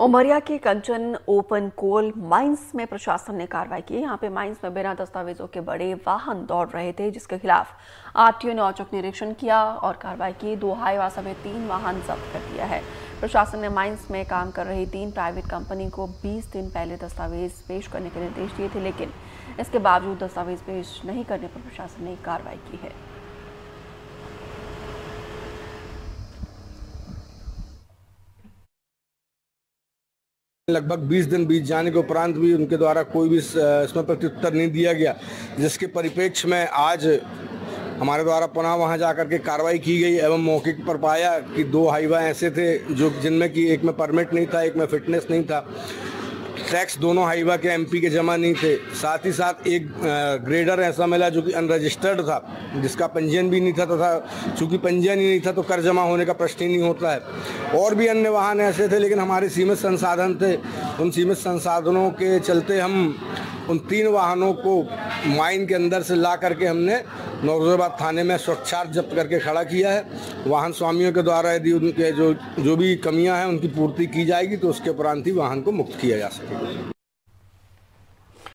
उमरिया के कंचन open coal mines में प्रशासन ने कार्रवाई की। यहां पे माइंस में बिना दस्तावेजों के बड़े वाहन दौड़ रहे थे, जिसके खिलाफ आरटीओ ने औचक निरीक्षण किया और कार्रवाई की। 2 हाईवा समेत 3 वाहन जब्त कर दिया है। प्रशासन ने माइंस में काम कर रही 3 प्राइवेट कंपनी को 20 दिन पहले दस्तावेज पेश करने के निर्देश दिए थे, लेकिन इसके बावजूद दस्तावेज पेश नहीं करने पर प्रशासन ने कार्रवाई की है। लगभग 20 दिन बीत जाने के उपरांत भी उनके द्वारा कोई भी इसमें प्रत्युत्तर नहीं दिया गया, जिसके परिप्रेक्ष्य में आज हमारे द्वारा पुनः वहां जाकर के कार्रवाई की गई एवं मौके पर पाया कि 2 हाईवा ऐसे थे जो जिनमें कि एक में परमिट नहीं था, एक में फिटनेस नहीं था। टैक्स दोनों हाईवा के एमपी के जमा नहीं थे। साथ ही साथ एक ग्रेडर ऐसा मिला जो कि अनरजिस्टर्ड था, जिसका पंजीयन भी नहीं था, तथा चूंकि पंजीयन ही नहीं था तो कर जमा होने का प्रश्न ही नहीं होता है। और भी अन्य वाहन ऐसे थे, लेकिन हमारे सीमित संसाधन थे। उन सीमित संसाधनों के चलते हम उन 3 वाहनों को माइन के अंदर से ला करके हमने नौरोजाबाद थाने में स्वच्छार्थ जब्त करके खड़ा किया है। वाहन स्वामियों के द्वारा यदि उनके जो भी कमियां हैं उनकी पूर्ति की जाएगी तो उसके उपरांत ही वाहन को मुक्त किया जा सकेगा।